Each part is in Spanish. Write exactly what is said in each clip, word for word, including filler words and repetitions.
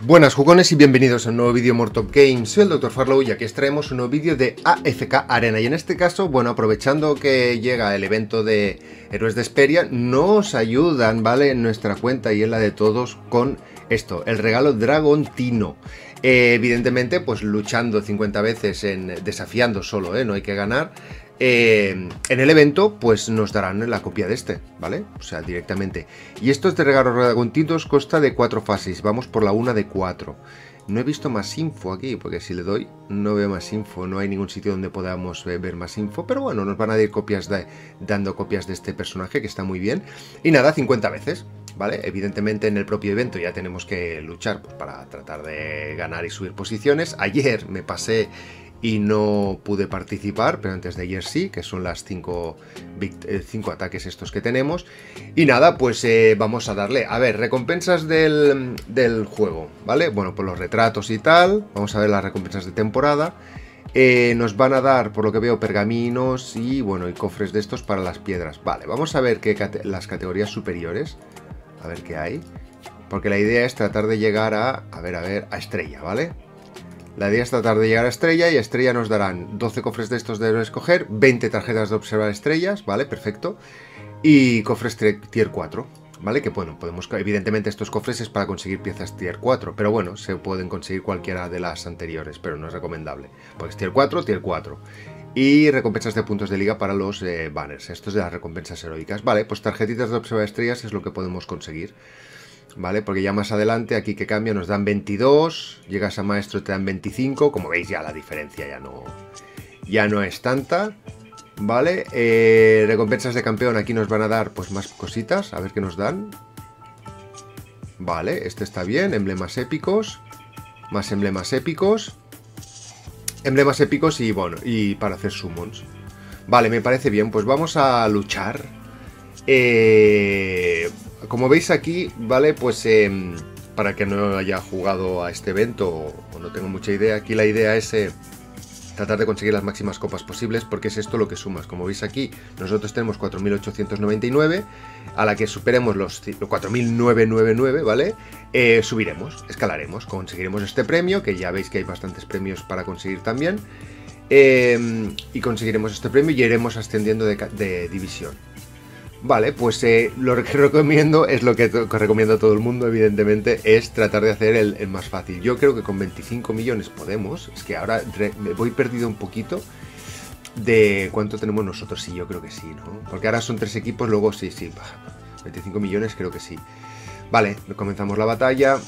Buenas jugones y bienvenidos a un nuevo vídeo Mortop Games. Soy el doctor Farlow y aquí os traemos un nuevo vídeo de A F K Arena. Y en este caso, bueno, aprovechando que llega el evento de Héroes de Hesperia, nos ayudan, ¿vale? En nuestra cuenta y en la de todos con esto, el regalo Dragontino. Eh, evidentemente, pues luchando cincuenta veces, en desafiando solo, ¿eh? No hay que ganar. Eh, en el evento pues nos darán la copia de este, ¿vale? O sea, directamente. Y estos de regalos dragontinos consta de cuatro fases. Vamos por la una de cuatro. No he visto más info aquí, porque si le doy no veo más info. No hay ningún sitio donde podamos ver más info. Pero bueno, nos van a dar copias de, dando copias de este personaje, que está muy bien. Y nada, cincuenta veces, ¿vale? Evidentemente en el propio evento ya tenemos que luchar, pues, para tratar de ganar y subir posiciones. Ayer me pasé y no pude participar, pero antes de ayer sí, que son las cinco ataques estos que tenemos. Y nada, pues eh, vamos a darle, a ver, recompensas del, del juego, ¿vale? Bueno, pues los retratos y tal, vamos a ver las recompensas de temporada. Eh, nos van a dar, por lo que veo, pergaminos y, bueno, y cofres de estos para las piedras. Vale, vamos a ver qué cate las categorías superiores, a ver qué hay. Porque la idea es tratar de llegar a, a ver, a ver, a estrella, ¿vale? La idea es tratar de llegar a estrella y a estrella nos darán doce cofres de estos de escoger, veinte tarjetas de observar estrellas, ¿vale? Perfecto. Y cofres tier cuatro, ¿vale? Que bueno, podemos, evidentemente estos cofres es para conseguir piezas tier cuatro, pero bueno, se pueden conseguir cualquiera de las anteriores, pero no es recomendable. Pues tier cuatro, tier cuatro. Y recompensas de puntos de liga para los eh, banners, estos de las recompensas heroicas. Vale, pues tarjetitas de observar estrellas es lo que podemos conseguir. ¿Vale? Porque ya más adelante, aquí que cambia, nos dan veintidós, llegas a maestro te dan veinticinco, como veis ya la diferencia ya no, ya no es tanta, ¿vale? Eh, recompensas de campeón, aquí nos van a dar pues más cositas, a ver qué nos dan. Vale, este está bien, emblemas épicos, más emblemas épicos, emblemas épicos y bueno, y para hacer summons. Vale, me parece bien, pues vamos a luchar. Eh... Como veis aquí, ¿vale? Pues eh, para que no haya jugado a este evento o, o no tengo mucha idea, aquí la idea es eh, tratar de conseguir las máximas copas posibles, porque es esto lo que sumas. Como veis aquí, nosotros tenemos cuatro mil ochocientos noventa y nueve, a la que superemos los cuatro mil novecientos noventa y nueve, ¿vale? Eh, subiremos, escalaremos, conseguiremos este premio, que ya veis que hay bastantes premios para conseguir también, eh, y conseguiremos este premio y iremos ascendiendo de, de división. Vale, pues eh, lo que recomiendo es lo que, que recomiendo a todo el mundo, evidentemente, es tratar de hacer el, el más fácil. Yo creo que con veinticinco millones podemos. Es que ahora me voy perdido un poquito de cuánto tenemos nosotros. Sí, yo creo que sí, ¿no? Porque ahora son tres equipos, luego sí, sí, veinticinco millones creo que sí. Vale, comenzamos la batalla.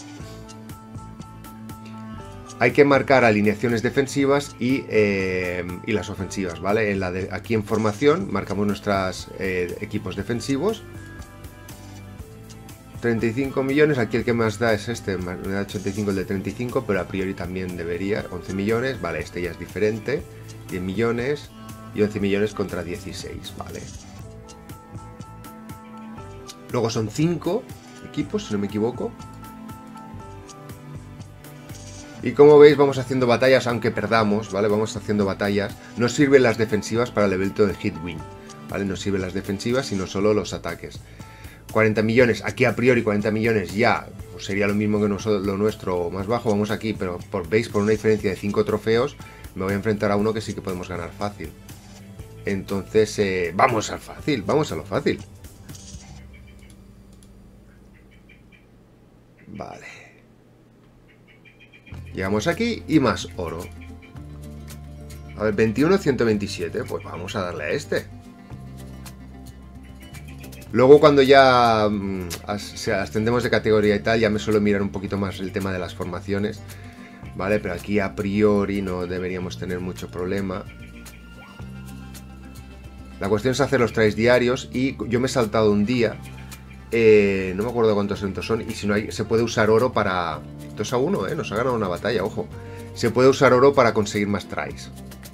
Hay que marcar alineaciones defensivas y, eh, y las ofensivas, ¿vale? En la de, aquí en formación marcamos nuestros eh, equipos defensivos. treinta y cinco millones, aquí el que más da es este, me da ochenta y cinco el de treinta y cinco, pero a priori también debería, once millones, vale, este ya es diferente, diez millones y once millones contra dieciséis, vale. Luego son cinco equipos, si no me equivoco. Y como veis vamos haciendo batallas, aunque perdamos, ¿vale? Vamos haciendo batallas. Nos sirven las defensivas para el evento de Hit Win, ¿vale? Nos sirven las defensivas, sino solo los ataques. cuarenta millones, aquí a priori cuarenta millones ya, pues sería lo mismo que nosotros, lo nuestro más bajo. Vamos aquí, pero por, veis, por una diferencia de cinco trofeos, me voy a enfrentar a uno que sí que podemos ganar fácil. Entonces, eh, vamos al fácil, vamos a lo fácil. Vale. Llegamos aquí y más oro. A ver, veintiuno, ciento veintisiete. Pues vamos a darle a este. Luego cuando ya um, as ascendemos de categoría y tal, ya me suelo mirar un poquito más el tema de las formaciones, ¿vale? Pero aquí a priori no deberíamos tener mucho problema. La cuestión es hacer los tries diarios y yo me he saltado un día. Eh, no me acuerdo cuántos eventos son. Y si no hay, se puede usar oro para... dos a uno, ¿eh? Nos ha ganado una batalla, ojo. Se puede usar oro para conseguir más tries.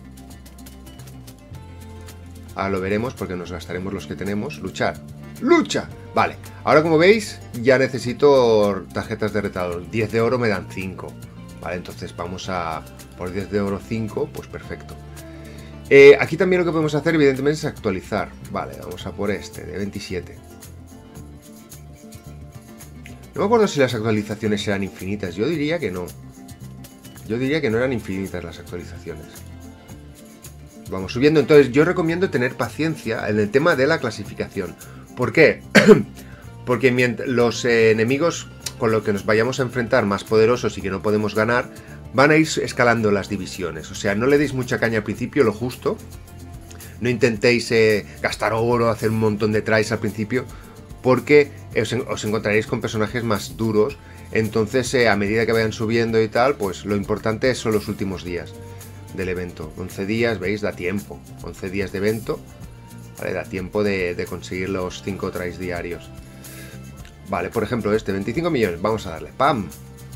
Ahora lo veremos porque nos gastaremos los que tenemos. Luchar. ¡Lucha! Vale, ahora como veis ya necesito tarjetas de retador. diez de oro me dan cinco. Vale, entonces vamos a... por diez de oro cinco, pues perfecto. Eh, aquí también lo que podemos hacer evidentemente es actualizar. Vale, vamos a por este, de veintisiete. No me acuerdo si las actualizaciones eran infinitas. Yo diría que no. Yo diría que no eran infinitas las actualizaciones. Vamos subiendo. Entonces yo recomiendo tener paciencia en el tema de la clasificación. ¿Por qué? Porque mientras los eh, enemigos con los que nos vayamos a enfrentar más poderosos y que no podemos ganar, van a ir escalando las divisiones. O sea, no le deis mucha caña al principio, lo justo. No intentéis eh, gastar oro, hacer un montón de tries al principio, porque os, os encontraréis con personajes más duros. Entonces, eh, a medida que vayan subiendo y tal, pues lo importante son los últimos días del evento. once días, ¿veis? Da tiempo. once días de evento, ¿vale? Da tiempo de, de conseguir los cinco tries diarios. Vale, por ejemplo este, veinticinco millones, vamos a darle, ¡pam!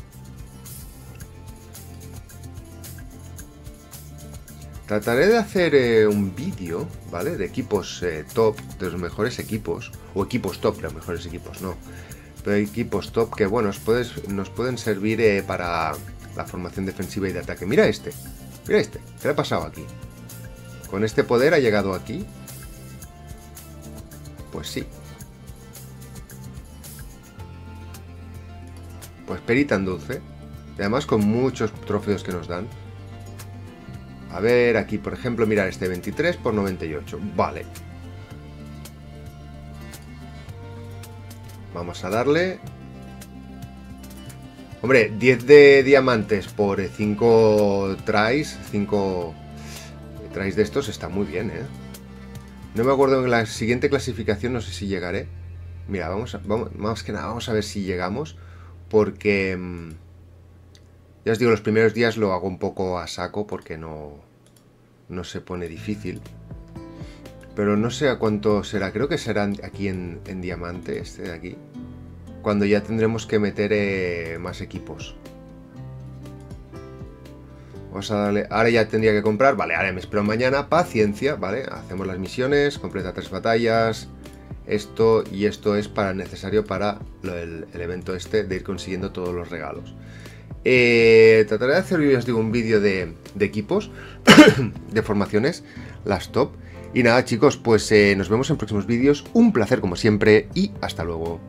Trataré de hacer eh, un vídeo, ¿vale? De equipos eh, top, de los mejores equipos, o equipos top, los mejores equipos, no. Pero equipos top que, bueno, nos, puedes, nos pueden servir eh, para la formación defensiva y de ataque. Mira este, mira este, ¿qué le ha pasado aquí? ¿Con este poder ha llegado aquí? Pues sí. Pues perita en dulce. Y además con muchos trofeos que nos dan. A ver, aquí por ejemplo, mirar este veintitrés por noventa y ocho. Vale. Vamos a darle. Hombre, diez de diamantes por cinco tries. cinco tries de estos está muy bien, ¿eh? No me acuerdo en la siguiente clasificación, no sé si llegaré. Mira, vamos a, vamos, más que nada, vamos a ver si llegamos. Porque, ya os digo, los primeros días lo hago un poco a saco porque no, no se pone difícil. Pero no sé a cuánto será, creo que será aquí en, en diamante, este de aquí. Cuando ya tendremos que meter eh, más equipos. Vamos a darle, ahora ya tendría que comprar, vale, ahora me espero mañana, paciencia, vale. Hacemos las misiones, completa tres batallas. Esto y esto es para necesario para lo, el, el evento este de ir consiguiendo todos los regalos. Eh, trataré de hacer, os digo, un vídeo de, de equipos, de formaciones, las top. Y nada chicos, pues eh, nos vemos en próximos vídeos. Un placer como siempre y hasta luego.